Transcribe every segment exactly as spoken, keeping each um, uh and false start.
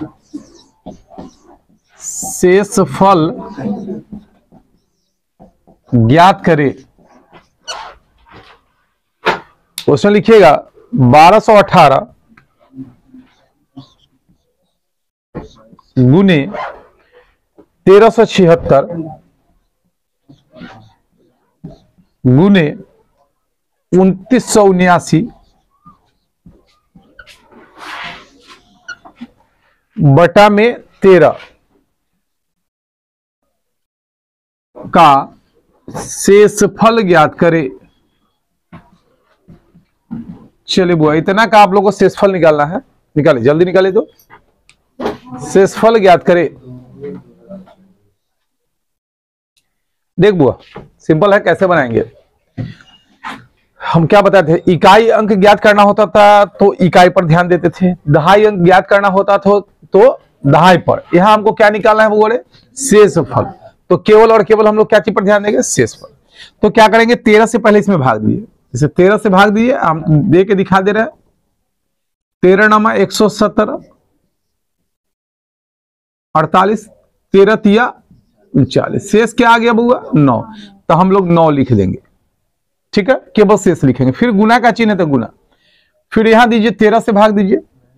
शेषफल ज्ञात करे। क्वेश्चन लिखिएगा बारह सौ अठारह गुने तेरह सौ छिहत्तर गुने उनतीस सौ उन्यासी बटा में तेरह का शेषफल ज्ञात करे। चलिए बुआ, इतना का आप लोग को शेषफल निकालना है, निकाले जल्दी निकाले। तो शेषफल ज्ञात करे। देख बुआ, सिंपल है, कैसे बनाएंगे हम, क्या बताते थे, इकाई अंक ज्ञात करना होता था तो इकाई पर ध्यान देते थे, दहाई अंक ज्ञात करना होता था तो दहाई पर। यहां हमको क्या निकालना है वो बोले, शेषफल। तो केवल और केवल हम लोग क्या चीज पर ध्यान देंगे, शेषफल। तो क्या करेंगे, तेरह से पहले इसमें भाग दिए, जैसे तेरह से भाग दिए, हम दे के दिखा दे रहे हैं। तेरह नमा एक सौ सत्रह, अड़तालीस, तेरह तिया उनचालीस, शेष क्या आ गया बुआ, नौ। तो हम लोग नौ लिख देंगे, ठीक है, केवल शेष लिखेंगे। फिर गुना का चिन्ह है तो गुना, फिर यहां दीजिए तेरह से भाग दीजिए,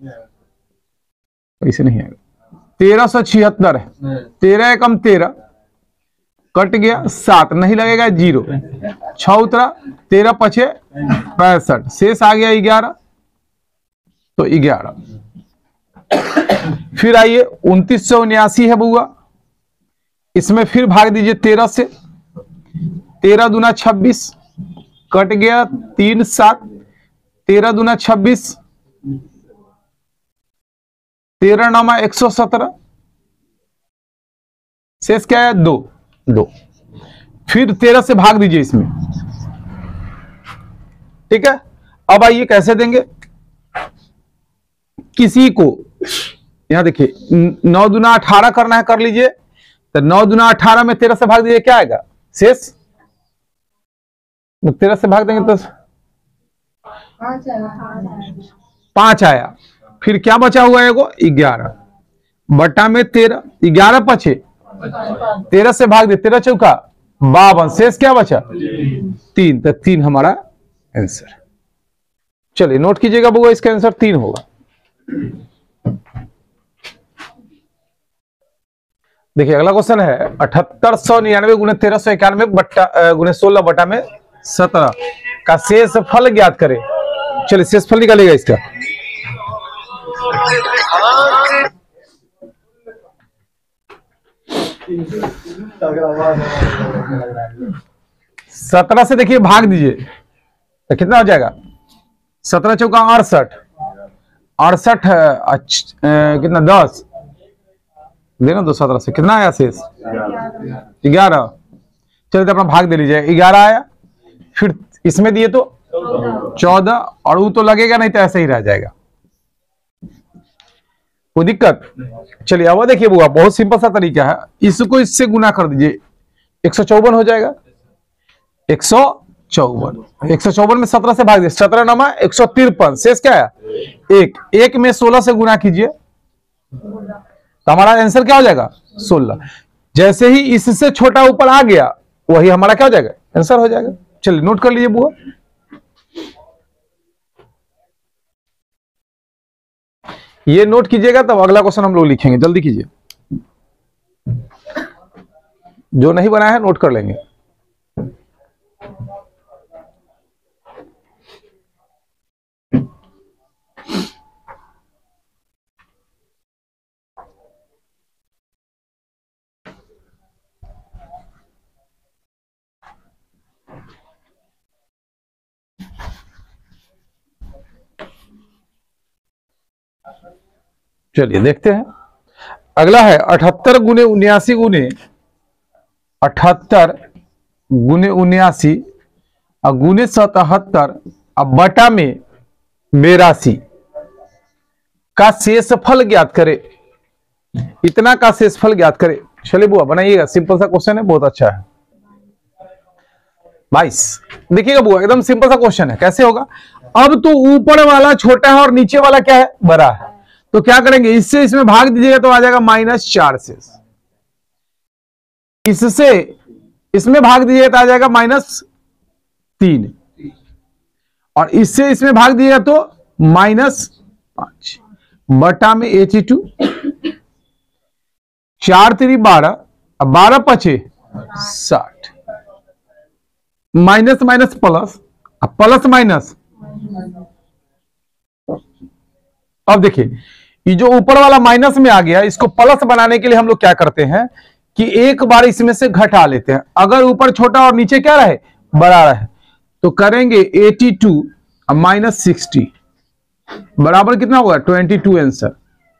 ऐसे नहीं आएगा। तेरह सौ छिहत्तर है, तेरह एकम तेरह, कट गया सात, नहीं लगेगा जीरो, छह उतरा, तेरह पचे पैंसठ, शेष आ गया ग्यारह, तो ग्यारह। फिर आइए उनतीस सौ उन्यासी है बुआ, इसमें फिर भाग दीजिए तेरह से, तेरह दूना छब्बीस, कट गया तीन सात, तेरह दूना छब्बीस, तेरह नामा एक सौ सत्रह, शेष क्या है, दो दो। फिर तेरह से भाग दीजिए इसमें, ठीक है। अब आइए कैसे देंगे, किसी को यहां देखिए नौ दुना अठारह करना है, कर लीजिए। तो नौ दुना अठारह में तेरह से भाग दीजिए, क्या आएगा, शेष। तेरह से भाग देंगे तो पांच आया। फिर क्या बचा हुआ है, वो ग्यारह बटा में तेरह, ग्यारह पचे, तेरह से भाग दे, तेरह चौका बावन, शेष क्या बचा, तीन। तो तीन हमारा आंसर। चलिए नोट कीजिएगा बुआ, इसका आंसर तीन होगा। देखिए अगला क्वेश्चन है अठहत्तर सौ निन्यानवे गुने तेरह सौ इक्यानवे बट्टा गुने सोलह बटा में सत्रह का शेष फल ज्ञात करे। चलिए शेष फल निकालेगा इसका। सत्रह से देखिए भाग दीजिए तो कितना हो जाएगा, सत्रह चौका अड़सठ, अड़सठ कितना दस, देना दो, सत्रह से कितना आया शेष, ग्यारह। चलिए तो अपना भाग दे लीजिए, ग्यारह आया। फिर इसमें दिए तो चौदह, और वो तो लगेगा नहीं तो ऐसे ही रह जाएगा, कोई दिक्कत। चलिए अब देखिए बुआ, बहुत सिंपल सा तरीका है, इसको इससे गुना कर दीजिए, एक सौ चौवन हो जाएगा। एक सौ चौवन, एक सौ चौवन में सत्रह से भाग दीजिए, सत्रह नमा एक सौ तिरपन, शेष क्या है, एक। एक में सोलह से गुना कीजिए तो हमारा आंसर क्या हो जाएगा, सोलह। जैसे ही इससे छोटा ऊपर आ गया वही हमारा क्या हो जाएगा, आंसर हो जाएगा। चलिए नोट कर लीजिए बुआ। ये नोट कीजिएगा तब अगला क्वेश्चन हम लोग लिखेंगे, जल्दी कीजिए। जो नहीं बनाया है नोट कर लेंगे। चलिए देखते हैं। अगला है अठहत्तर गुने उन्यासी गुने अठहत्तर गुने उन्यासी और गुने सतहत्तर अब बटा में बेरासी का शेषफल ज्ञात करे। इतना का शेषफल ज्ञात करे। चलिए बुआ बनाइएगा, सिंपल सा क्वेश्चन है, बहुत अच्छा है। बाईस देखिएगा बुआ, एकदम सिंपल सा क्वेश्चन है। कैसे होगा, अब तो ऊपर वाला छोटा है और नीचे वाला क्या है, बड़ा है। तो क्या करेंगे, इससे इसमें भाग दीजिएगा तो आ जाएगा माइनस चार शेष, इससे इसमें भाग दीजिएगा तो आ जाएगा माइनस तीन, और इससे इसमें भाग दीजिएगा तो माइनस पांच बटा में एटी टू, चार तिरी बारह, अब बारह पचे साठ, माइनस माइनस प्लस, अब प्लस माइनस। अब देखिए ये जो ऊपर वाला माइनस में आ गया, इसको प्लस बनाने के लिए हम लोग क्या करते हैं कि एक बार इसमें से घटा लेते हैं। अगर ऊपर छोटा और नीचे क्या रहे, बड़ा रहे, तो करेंगे एटी टू माइनस सिक्सटी बराबर कितना होगा, ट्वेंटी टू आंसर।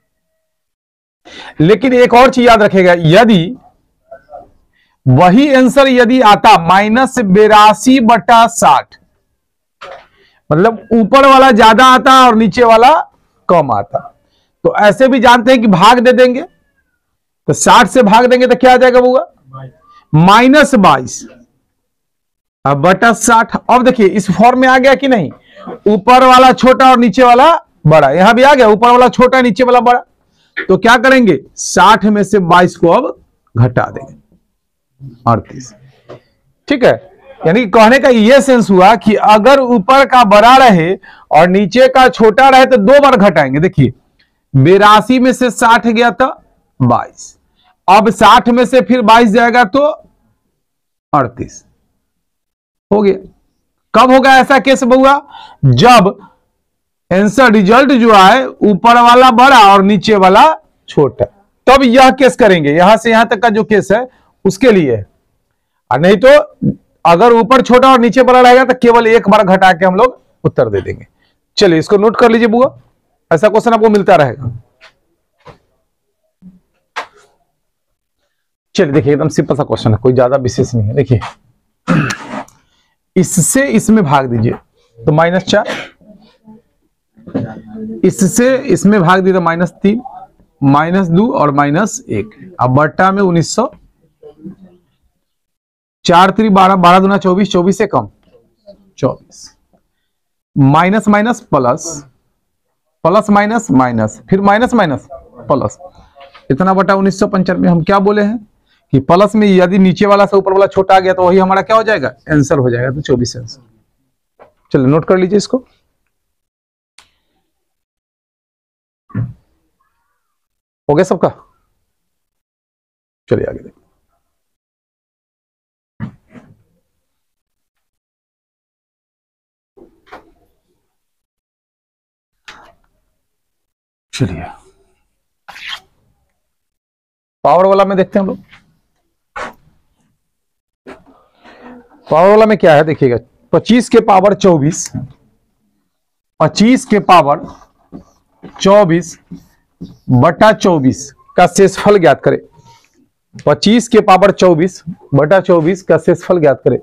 लेकिन एक और चीज याद रखेगा, यदि वही आंसर यदि आता माइनस बेरासी बटा साठ, मतलब ऊपर वाला ज्यादा आता और नीचे वाला कम आता, तो ऐसे भी जानते हैं कि भाग दे देंगे, तो साठ से भाग देंगे तो क्या आ जाएगा होगा, माइनस बाईस अब बटा साठ। अब देखिए इस फॉर्म में आ गया कि नहीं, ऊपर वाला छोटा और नीचे वाला बड़ा, यहां भी आ गया, ऊपर वाला छोटा नीचे वाला बड़ा। तो क्या करेंगे, साठ में से बाईस को अब घटा देंगे, अड़तीस। ठीक है, यानी कहने का यह सेंस हुआ कि अगर ऊपर का बड़ा रहे और नीचे का छोटा रहे तो दो बार घटाएंगे। देखिए बेरासी में से साठ गया था बाईस, अब साठ में से फिर बाईस जाएगा तो अड़तीस हो गया। कब होगा ऐसा केस बउआ, जब आंसर रिजल्ट जो है ऊपर वाला बड़ा और नीचे वाला छोटा, तब यह केस करेंगे। यहां से यहां तक का जो केस है उसके लिए, और नहीं तो अगर ऊपर छोटा और नीचे बड़ा रहेगा तो केवल एक बार घटा के हम लोग उत्तर दे देंगे। चलिए इसको नोट कर लीजिए बुआ, ऐसा क्वेश्चन आपको मिलता रहेगा। चलिए देखिए एकदम सिंपल सा क्वेश्चन है, कोई ज्यादा विशेष नहीं है। देखिए इससे इसमें भाग दीजिए तो माइनस चार, इससे इसमें भाग दिए तो माइनस तीन, माइनस दो और माइनस एक, अब बट्टा में उन्नीस सौ, चार त्री बारह, बारह दुना चौबीस, चौबीस से कम चौबीस, minus minus plus, plus minus minus, फिर माइनस माइनस प्लस, इतना बटा उन्नीस सौ पंचानवे। हम क्या बोले हैं कि प्लस में यदि नीचे वाला से ऊपर वाला छोटा आ गया तो वही हमारा क्या हो जाएगा, आंसर हो जाएगा, तो चौबीस आंसर। चलिए नोट कर लीजिए इसको। हो गया सबका, चलिए आगे देखिए। चलिए पावर वाला में देखते हैं हम लोग। पावर वाला में क्या है देखिएगा, पच्चीस के पावर चौबीस, पच्चीस के पावर चौबीस बटा चौबीस का शेषफल ज्ञात करें। पच्चीस के पावर चौबीस बटा चौबीस का शेषफल ज्ञात करें।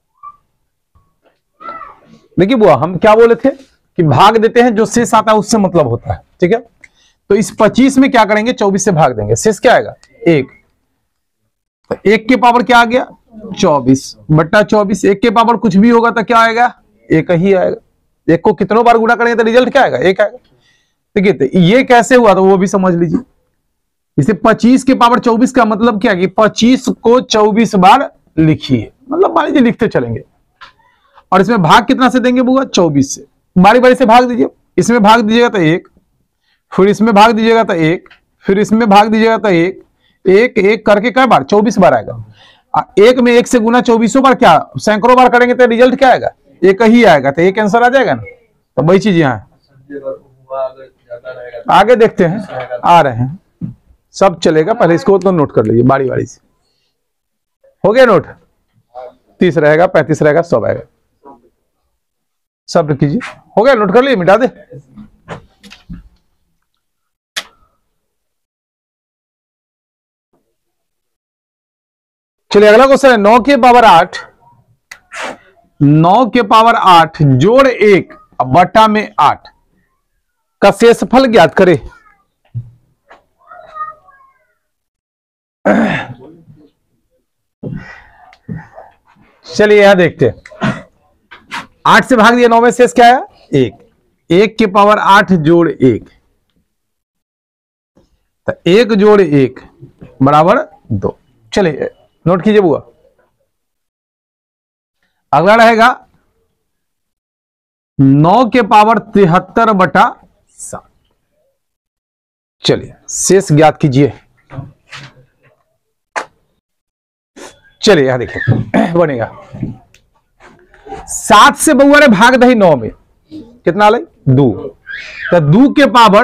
देखिए बुआ हम क्या बोले थे कि भाग देते हैं, जो शेष आता है उससे मतलब होता है। ठीक है, तो इस पच्चीस में क्या करेंगे, चौबीस से भाग देंगे, शेष क्या आएगा एक, तो एक के पावर क्या आ गया चौबीस बट्टा चौबीस, एक के पावर कुछ भी होगा तो क्या आएगा, एक ही आएगा। एक को कितनों बार गुणा करेंगे तो रिजल्ट क्या आएगा, एक आएगा। ठीक है, तो ये कैसे हुआ तो वो भी समझ लीजिए। इसे पच्चीस के पावर चौबीस का मतलब क्या कि पच्चीस को चौबीस बार लिखिए, मतलब मान लीजिए लिखते चलेंगे, और इसमें भाग कितना से देंगे बुआ, चौबीस से। बारी बारी से भाग दीजिए, इसमें भाग दीजिएगा तो एक, फिर इसमें भाग दीजिएगा तो एक, फिर इसमें भाग दीजिएगा तो एक, एक एक करके कई बार, चौबीस बार आएगा। एक में एक से गुना चौबीसों बार क्या, सैकड़ों बार करेंगे तो रिजल्ट क्या आएगा, एक ही आएगा, तो एक आंसर आ जाएगा ना। तो वही चीज यहाँ आगे देखते हैं, आ रहे हैं, सब चलेगा। पहले इसको तो नोट कर लीजिए बारी बारी से। हो गया नोट, तीस रहेगा, पैंतीस रहेगा, सब आएगा, सब कीजिए। हो गया, नोट कर लीजिए, मिटा दे। चलिए अगला क्वेश्चन है, नौ के पावर आठ, नौ के पावर आठ जोड़ एक बटा में आठ का शेषफल ज्ञात करें। चलिए यहां देखते हैं, आठ से भाग दिया, नौ में शेष क्या है एक, एक के पावर आठ जोड़ एक, तो एक जोड़ एक बराबर दो। चलिए नोट कीजिए बुआ। अगला रहेगा नौ के पावर तिहत्तर बटा सात। चलिए शेष ज्ञात कीजिए। चलिए यहां देखिए बनेगा सात से बउआ ने भाग दही नौ में कितना ले दो, तो दो के पावर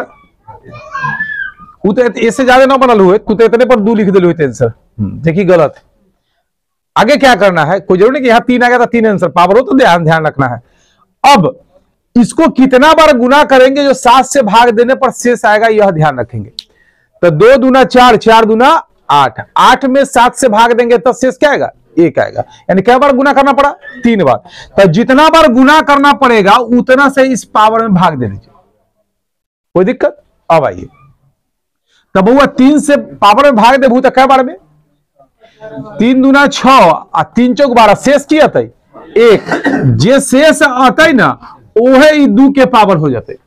इससे ज्यादा ना बनल हुए तो इतने पर दो लिख दिल आंसर। देखिए गलत। आगे क्या करना है, कोई जरूर नहीं कि यहां तीन आ गया था तीन आंसर पावर हो, तो ध्यान ध्यान रखना है। अब इसको कितना बार गुना करेंगे जो सात से भाग देने पर शेष आएगा यह ध्यान रखेंगे। तो दो दूना चार, चार दूना आठ, आठ में सात से भाग देंगे तो शेष क्या आएगा एक आएगा। यानी क्या बार गुना करना पड़ा तीन बार। तो जितना बार गुना करना पड़ेगा उतना से इस पावर में भाग दे दीजिए, कोई दिक्कत। अब आइए तब हुआ तीन से पावर में भाग दे तो क्या बार में तीन दूना छह और तीन चौक बारह, शेष की आते एक, जे शेष आते ना ओहे दो के पावर हो जाते।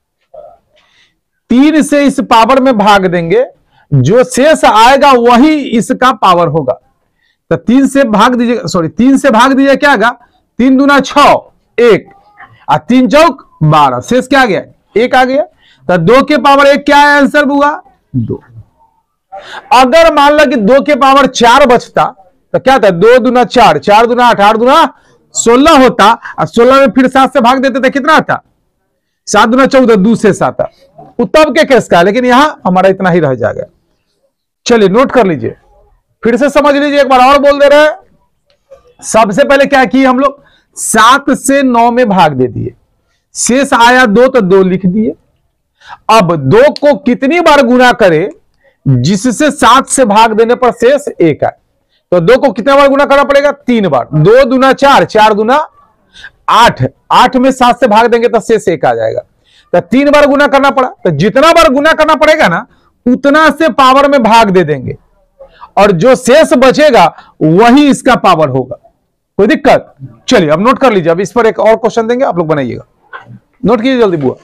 तीन से इस पावर में भाग देंगे जो शेष आएगा वही इसका पावर होगा। तो तीन से भाग दीजिए, सॉरी तीन से भाग दीजिए क्या आएगा तीन दूना छह एक और तीन चौक बारह, शेष क्या आ गया एक आ गया। तो दो के पावर एक क्या है आंसर हुआ दो। अगर मान लो कि दो के पावर चार बचता तो क्या था दो दूना चार, चार दूना आठ, आठ दूना सोलह होता और सोलह में फिर सात से भाग देते थे कितना आता सात दूना चौदह, दो से सात तब के केस का, लेकिन यहां हमारा इतना ही रह जाएगा। चलिए नोट कर लीजिए, फिर से समझ लीजिए, एक बार और बोल दे रहे हैं। सबसे पहले क्या किए हम लोग सात से नौ में भाग दे दिए, शेष आया दो तो दो लिख दिए। अब दो को कितनी बार गुना करें जिससे सात से भाग देने पर शेष एक आए। तो दो को कितने बार गुना करना पड़ेगा तीन बार, दो दूना चार, चार दूना आठ, आठ में सात से भाग देंगे तो शेष एक आ जाएगा। तो तीन बार गुना करना पड़ा, तो जितना बार गुना करना पड़ेगा ना उतना से पावर में भाग दे देंगे और जो शेष बचेगा वही इसका पावर होगा। कोई दिक्कत। चलिए अब नोट कर लीजिए, अब इस पर एक और क्वेश्चन देंगे, आप लोग बनाइएगा, नोट कीजिए जल्दी बुआ।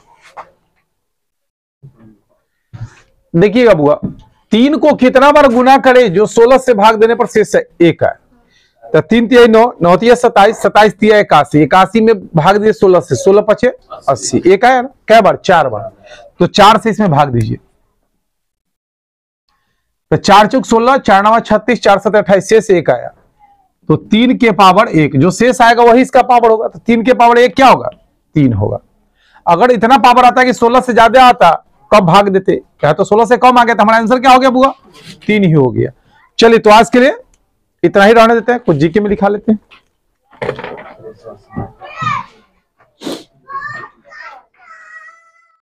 देखिएगा बुआ, तीन को कितना बार गुना करे जो सोलह से भाग देने पर शेष एक है। तो तीन तिहाई नौ, नौ तिया सताइस, सताइस तिया इक्यासी, इक्यासी में भाग दिए सोलह से, सोलह पचे अस्सी, एक आया ना क्या बार चार बार। तो चार से इसमें भाग दीजिए, तो चार चौक सोलह, चार नवा छत्तीस, चार सत्तर अट्ठाईस, शेष एक आया। तो तीन के पावर एक, जो शेष आएगा वही इसका पावर होगा। तो तीन के पावर एक क्या होगा तीन होगा। अगर इतना पावर आता है कि सोलह से ज्यादा आता कब भाग देते, क्या तो सोलह से कम आ गया तो हमारा आंसर क्या हो गया बुआ तीन ही हो गया। चलिए तो आज के लिए इतना ही रहने देते हैं, कुछ जीके में लिखा लेते हैं।